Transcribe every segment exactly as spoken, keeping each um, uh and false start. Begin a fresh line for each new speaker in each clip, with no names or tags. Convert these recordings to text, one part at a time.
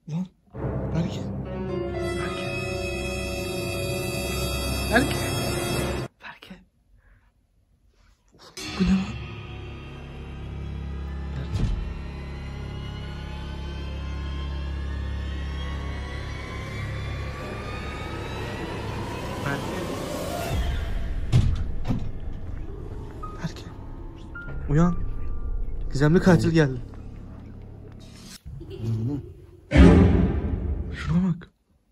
Lan Berke. Berke. Berke. Berke. Bu ne lan? Berke. Berke. Berke. Uyan. Gizemli katil geldi. Şuna bak.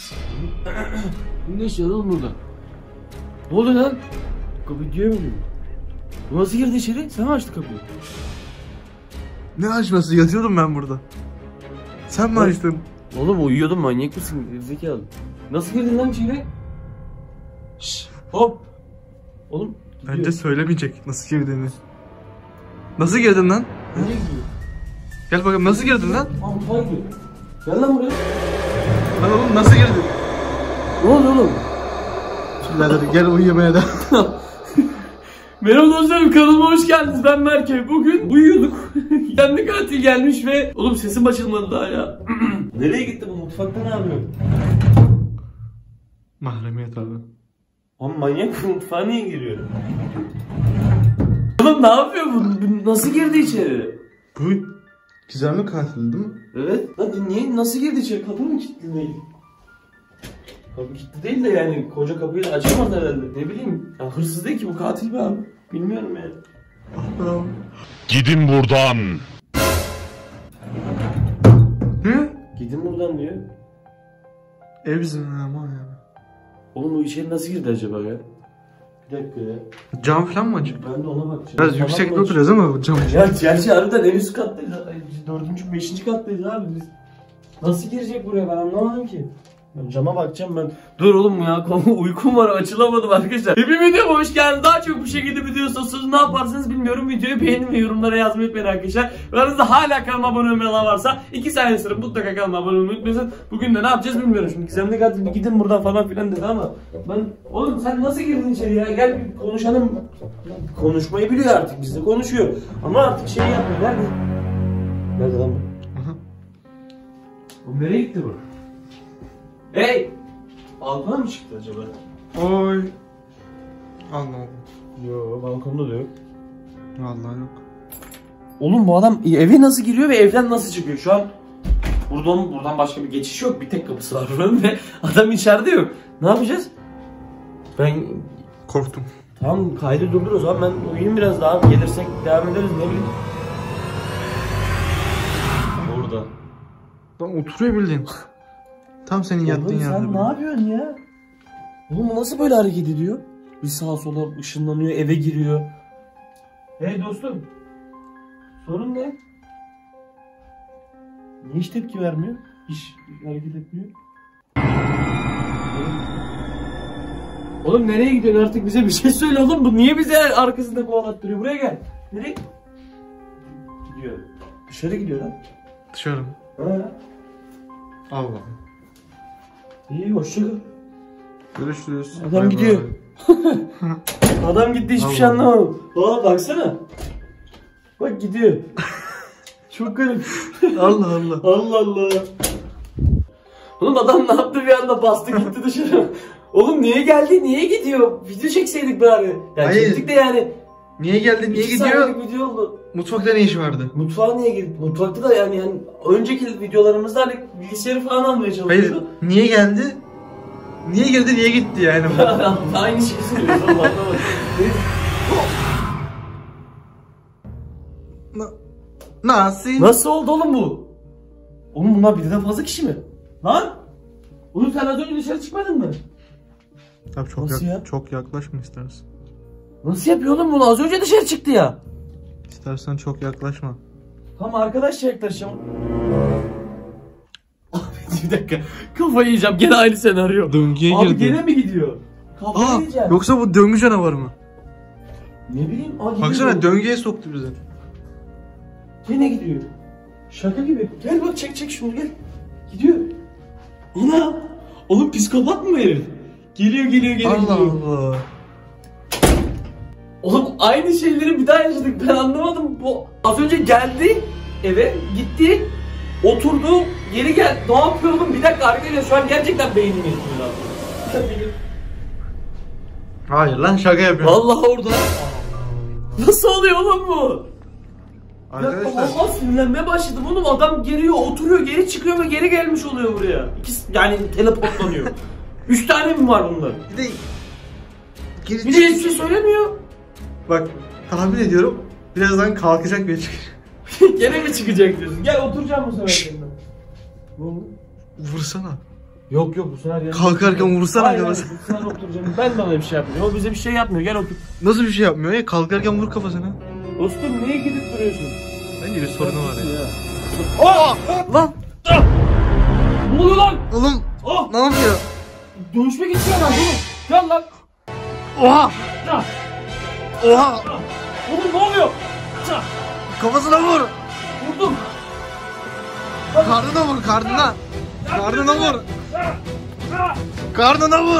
Ne işin oğlum burada? Ne oldu lan? Kapıyı diye mi? Bu nasıl girdi içeri? Sen mi açtın kapıyı?
Ne açması? Yatıyordum ben burada. Sen mi açtın?
Oğlum uyuyordum, manyak mısın? Zekalı. Nasıl girdin lan içeri? Şşş hop. Oğlum gidiyor.
Bence söylemeyecek nasıl girdiğini. Nasıl girdin lan?
Nereye gidiyor?
Gel bakalım nasıl girdin lan?
Aa mutfağa gidiyor. Gel lan buraya.
Lan oğlum nasıl girdin?
Ne oldu oğlum?
Hadi gel uyuyamaya da.
Merhaba dostlarım, kanalıma hoş geldiniz. Ben Berke. Bugün uyuyorduk. Kendi katil gelmiş ve... Oğlum sesim açılmadı daha ya. Nereye gitti bu? Mutfakta ne yapıyor?
Mahremiyet abi.
Ama manyak bu, mutfağa niye giriyor? Oğlum ne yapıyor bu? Bu nasıl girdi içeri?
Bu gizemli katil değil mi?
Evet. Lan niye? Nasıl girdi içeri? Kapı mı kilitli değil? Kapı kilitli değil de yani koca kapıyı da açamaz herhalde. Ne bileyim. Ya hırsız değil ki bu, katil be abi. Bilmiyorum yani.
Bravo.
Gidin buradan.
Ne?
Gidin buradan diyor.
Ev bizim ama ya.
Oğlum o içeri nasıl girdi acaba ya? Bir dakika ya.
Cam falan mı açık?
Ben de ona bakacağım.
Biraz yüksekte oturuyoruz ama bu cam.
Ya gerçi harbiden en üst kattayız. Ay, Dördüncü, beşinci kattayız abi biz. Nasıl girecek buraya, ben anlamadım ki. Ben cama bakacağım ben. Dur oğlum ya, uykum var, açılamadım arkadaşlar. Hepim videoma hoş geldiniz. Daha çok bu şekilde video istiyorsanız ne yaparsınız bilmiyorum. Videoyu beğenin ve yorumlara yazmayı unutmayın arkadaşlar. Aranızda hala kanalıma abone olmayan varsa iki saniye sonra mutlaka kanalıma abone olmayı unutmayın. Bugün de ne yapacağız bilmiyorum. Şimdi gizemli katil bir gidin buradan falan filan dedi ama ben, oğlum sen nasıl girdin içeri ya? Gel bir konuşalım. Konuşmayı biliyor artık, bizle konuşuyor. Ama artık şey yapmıyor. Nerede? Nerede lan bu?
Aha.
O nereye gitti bu? Hey! Balkona mı çıktı acaba?
Oy. Anlamadım.
Yo, balkonda da yok.
Vallahi yok.
Oğlum bu adam eve nasıl giriyor ve evden nasıl çıkıyor? Şu an buradan buradan başka bir geçiş yok. Bir tek kapısı var buranın ve adam içeride yok. Ne yapacağız? Ben
Korktum.
tamam, kaydı durdur o zaman, ben uyuyayım biraz daha, gelirsek devam ederiz, ne bileyim. Orada.
Lan oturuyor bildiğin. Tam senin yattığın
Oğlum
yerde.
sen ne yapıyorsun ya? Oğlum bu nasıl böyle hareket ediyor? Bir sağa sola ışınlanıyor, eve giriyor. Hey dostum. Sorun ne? Niye hiç tepki vermiyor? Hiç hareket etmiyor. Oğlum nereye gidiyorsun artık, bize bir şey söyle oğlum. Bu niye bizi arkasında kovalattırıyor? Buraya gel. Nereye? Gidiyor. Dışarı gidiyor lan.
Dışarı mı?
Ha.
Allah.
İyi, hoşça kal.
Görüşürüz.
Adam
Bay bay.
gidiyor. Adam gitti, hiçbir şey
Allah.
anlamadım. Oğlum baksana. Bak gidiyor. Çok garip.
Allah Allah.
Allah Allah. Oğlum adam ne yaptı, bir anda bastı gitti dışarı. Oğlum niye geldi, niye gidiyor? Video çekseydik bari. Yani
Hayır.
çektik de yani.
Niye geldi, niye
İki
gidiyor?
saniyelik video oldu.
Mutfakta ne işi vardı?
Mutfağa niye gitti? Mutfakta da yani, yani önceki videolarımızda hani bilgisayarı falan almaya çalışıyordu.
Hayır, niye geldi? Niye girdi, niye gitti yani?
Aynı şeyi söylüyoruz oğlum, anlamadım.
Na- Nasıl?
Nasıl oldu oğlum bu? Oğlum bunlar birden fazla kişi mi? Lan! Oğlum sen az önce dışarı çıkmadın mı?
Tabii çok,
Nasıl
yak-
ya?
çok yaklaşma istersen.
Nasıl yapıyor oğlum bunu? Az önce dışarı çıktı ya.
İstersen çok yaklaşma.
Tamam arkadaşça yaklaşacağım. Abi bir dakika. Kafayı yiyeceğim. Gene aynı senaryo.
Döngüye
Abi
girdi.
gene mi gidiyor? Kafayı
Aa,
yiyeceğim.
yoksa bu döngü canavarı mı?
Ne bileyim. Aa, gidiyor.
Baksana döngüye soktu bizi.
Gene gidiyor. Şaka gibi. Gel bak, çek çek şunu, gel. Gidiyor. Ana! Oğlum psikopat mı herif? Geliyor geliyor geliyor.
Allah
gidiyor.
Allah.
Oğlum aynı şeyleri bir daha yaşadık, ben anlamadım. Bu az önce geldi eve, gitti. Oturdu, geri gel. Ne yapıyordum? Bir dakika arkadaşlar, şu an gerçekten beynim yetiyor lan.
Hayır lan, şaka yapıyorum.
Vallahi orada. Nasıl oluyor oğlum bu?
Arkadaşlar.
Ya Allah, sinirlenmeye başladım oğlum. Adam geliyor, oturuyor, geri çıkıyor ve geri gelmiş oluyor buraya. İkisi yani teleportlanıyor. Üç tane mi var bunlar?
Bir de geri
Bir de hiçbir şey söylemiyor.
Bak, tahmin ediyorum birazdan kalkacak bir çıkacak.
Gene mi çıkacak diyorsun? Gel oturacağım bu sefer seninle. Ne oldu?
Vursana.
Yok yok, bu sefer yani.
Kalkarken vursana
Hayır,
kafasına.
hayır, bu sefer oturacağım. Ben bana bir şey yapmıyor. O bize bir şey yapmıyor. Gel otur.
Nasıl bir şey yapmıyor ya? Kalkarken vur kafasına.
Dostum niye gidip duruyorsun?
Bence bir sorunu var ya.
Aa!
Lan!
Ne oluyor lan?
Oğlum!
Oh!
Ne yapıyor?
Dövüşmek istiyorlar değil mi? Gel lan!
Oha!
Ah!
Oha!
Oğlum ne oluyor? Ah!
Kafasına vur!
Vurdum!
Karnına vur, karnına! Karnına vur!
Ah! Ah!
Karnına vur!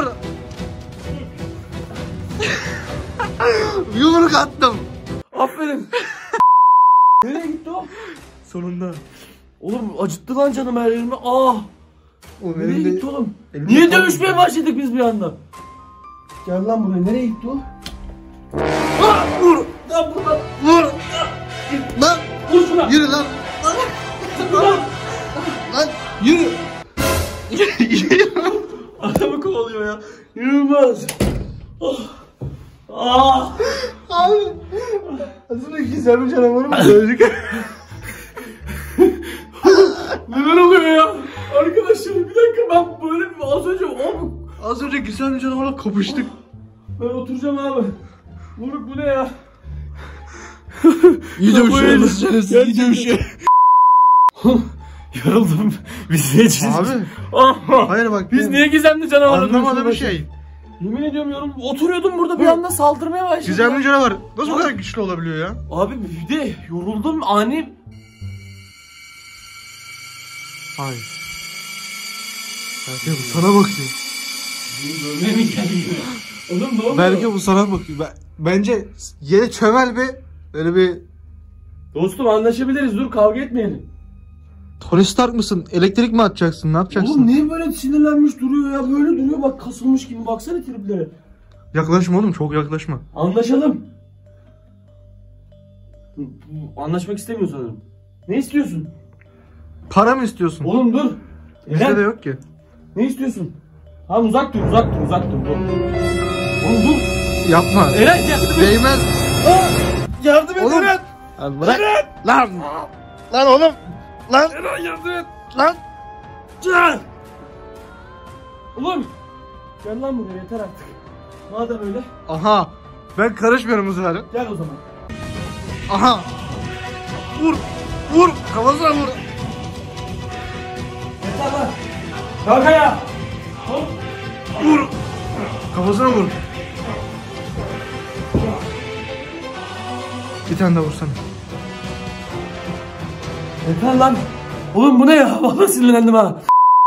Yumruk attım!
Aferin! Nereye gitti o?
Sonunda.
Oğlum acıttı lan canım her yerime. Ah!
Oğlum
Nereye
elimde-
gitti oğlum?
elimde
Niye
kan-
dövüşmeye başladık biz bir anda? Gel lan buraya. Nereye gitti o? Ah! Vur! Lan buradan!
Vur! Lan!
Vur şuna!
Yürü lan!
Lan!
Lan! Yürü!
Adamı kovalıyor ya. Yılmaz. Ah. Ah.
Abi! Aslında güzel bir canavarı mı dövdük?
Neler oluyor ya? Arkadaşlar bir dakika, ben böyle bir az önce abi,
Az önce güzel bir canavarla kapıştık.
ben oturacağım abi. Moruk bu ne ya?
İyi dövüşüyoruz. İyi dövüşüyor.
Yoruldum. Biz niye çizdik?
Abi.
Ah.
Hayır bak.
Biz niye gizemli canavarla
Anlamadığım bir
dövüşüyoruz?
şey.
Yemin ediyorum yorum. Oturuyordum burada, bir anda saldırmaya başladı.
Gizemli canavar nasıl bu kadar güçlü olabiliyor ya?
Abi bir de yoruldum ani.
Hayır. Belki bu sana bakıyor.
Böyle mi geldi? Oğlum ne oluyor?
Belki bu sana bakıyor. Ben, bence yere çömel bir öyle bir
Dostum anlaşabiliriz, dur kavga etmeyelim.
Tony Stark mısın? Elektrik mi atacaksın? Ne yapacaksın?
Oğlum niye böyle sinirlenmiş duruyor ya? Böyle duruyor bak, kasılmış gibi, baksana triplere.
Yaklaşma oğlum, çok yaklaşma.
Anlaşalım. Anlaşmak istemiyor sanırım. Ne istiyorsun?
Para mı istiyorsun?
Oğlum dur.
Bizde
Eren,
de yok ki.
ne istiyorsun? Tamam uzak dur, uzak dur, uzak dur. Dur. Oğlum dur.
Yapma.
Eren yardım et.
Değmez.
Aa, yardım et
Oğlum.
Eren.
Lan bırak.
Eren.
Lan. Lan oğlum. Lan.
Eren yardım et.
Lan.
Can. Oğlum. Gel lan buraya, yeter artık. Madem öyle,
Aha. Ben karışmıyorum bu sefer.
gel o zaman.
Aha. Vur. Vur. Kafasına vur.
Yeter lan. Kalk ayağa. Hop.
Vur. Kafasına vur. Bir tane daha vursana.
Yeter lan. Oğlum bu ne ya? Vallahi sinirlendim ha.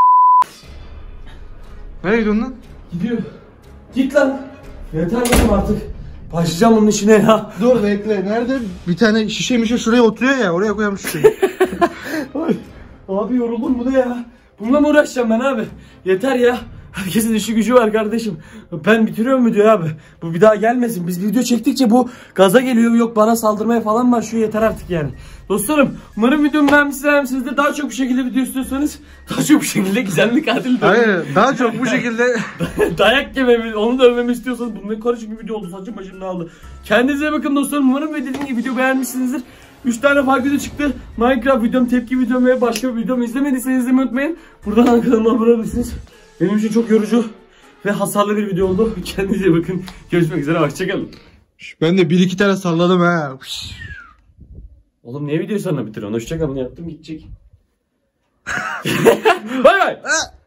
Nereye gidiyorsun lan?
Gidiyor. Git lan. Yeter lan artık. Başlayacağım bunun işine ya.
Dur bekle. Nerede? Bir tane şişe mişe şuraya oturuyor ya. Oraya koyalım şişeyi.
Ay, abi yoruldum, bu ne ya? Bununla mı uğraşacağım ben abi? Yeter ya. Herkesin işi gücü var kardeşim. Ben bitiriyorum mu diyor abi. Bu bir daha gelmesin. Biz video çektikçe bu gaza geliyor. Yok bana saldırmaya falan başlıyor. Yeter artık yani. Dostlarım umarım videomu beğenmişsiniz. Siz de daha çok bu şekilde video istiyorsanız daha çok bu şekilde gizemli katil
Hayır. Daha çok bu şekilde.
dayak yememi, onu dövmemi istiyorsanız, bu ne karışık bir video oldu. Saçım başım dağıldı. Kendinize iyi bakın dostlarım. Umarım ve dediğim gibi video beğenmişsinizdir. üç tane farklı video çıktı. Minecraft videom, tepki videom ve başka bir videomu izlemediyseniz izlemeyi unutmayın. Buradan kanalıma abone olabilirsiniz. Benim için çok yorucu ve hasarlı bir video oldu. Kendinize iyi bakın. Görüşmek üzere. Hoşçakalın.
Ben de bir iki tane salladım ha.
Oğlum niye videoyu sonra bitiriyorsun? Hoşçakalın. Yaptım gidecek. Bay bay.